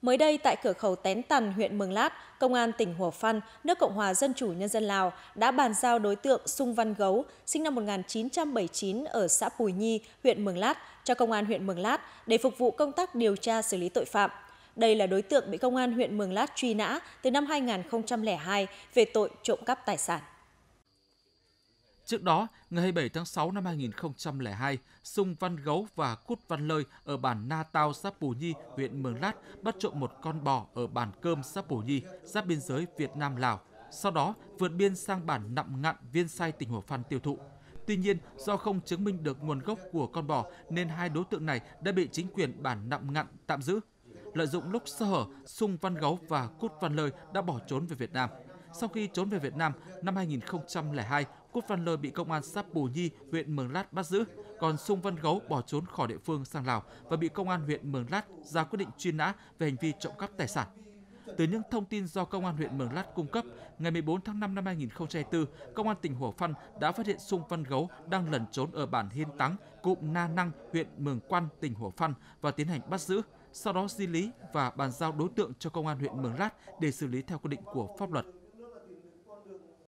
Mới đây, tại cửa khẩu Tén Tần, huyện Mường Lát, Công an tỉnh Hủa Phăn, nước Cộng hòa Dân chủ Nhân dân Lào đã bàn giao đối tượng Sung Văn Gấu, sinh năm 1979 ở xã Pùi Nhi, huyện Mường Lát, cho Công an huyện Mường Lát để phục vụ công tác điều tra xử lý tội phạm. Đây là đối tượng bị Công an huyện Mường Lát truy nã từ năm 2002 về tội trộm cắp tài sản. Trước đó, ngày 27 tháng 6 năm 2002, Sung Văn Gấu và Cút Văn Lơi ở bản Na Tao, xã Pù Nhi, huyện Mường Lát bắt trộm một con bò ở bản Cơm, xã Pù Nhi, giáp biên giới Việt Nam-Lào. Sau đó, vượt biên sang bản Nậm Ngặn, Viên Sai, tỉnh Hủa Phăn tiêu thụ. Tuy nhiên, do không chứng minh được nguồn gốc của con bò nên hai đối tượng này đã bị chính quyền bản Nậm Ngặn tạm giữ. Lợi dụng lúc sơ hở, Sung Văn Gấu và Cút Văn Lơi đã bỏ trốn về Việt Nam. Sau khi trốn về Việt Nam, năm 2002, Cút Văn Lơi bị công an xã Pù Nhi, huyện Mường Lát bắt giữ, còn Sung Văn Gấu bỏ trốn khỏi địa phương sang Lào và bị công an huyện Mường Lát ra quyết định truy nã về hành vi trộm cắp tài sản. Từ những thông tin do công an huyện Mường Lát cung cấp, ngày 14 tháng 5 năm 2024, công an tỉnh Hủa Phăn đã phát hiện Sung Văn Gấu đang lẩn trốn ở bản Hiên Táng, cụm Na Năng, huyện Mường Quan, tỉnh Hủa Phăn và tiến hành bắt giữ, sau đó di lý và bàn giao đối tượng cho công an huyện Mường Lát để xử lý theo quy định của pháp luật.